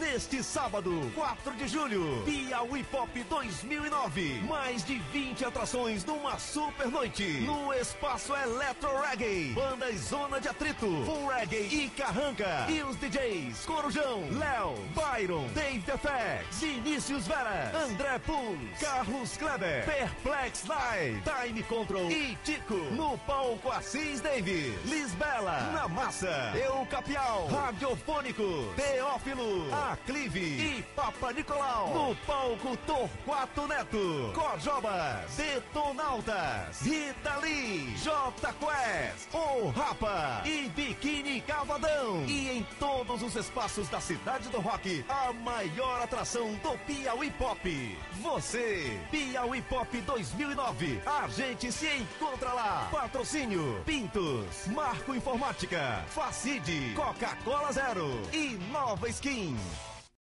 Neste sábado, 4 de julho, Piauí Pop 2009. Mais de 20 atrações numa super noite. No Espaço Eletro Reggae. Bandas Zona de Atrito, Full Reggae e Carranca. E os DJs Corujão, Léo, Byron, Dave the Fax, Vinícius Vera, André Puns, Carlos Kleber, Perplex Live, Time Control e Tico. No palco Assis Davis, Lisbela, Na Massa, Eu Capial, Radiofônico, Teófilo, Aclive e Papa Nicolau. No palco Torquato Neto, Cojobas, Detonautas, Rita Lee, J Quest, O Rapa e Biquíni Cavadão. E em todos os espaços da cidade do rock, a maior atração do Piauí Pop. Você, Piauí Pop 2009. A gente se encontra lá. Patrocínio Pintos, Marco Informática, Facide, Coca-Cola Zero e Nova Skin.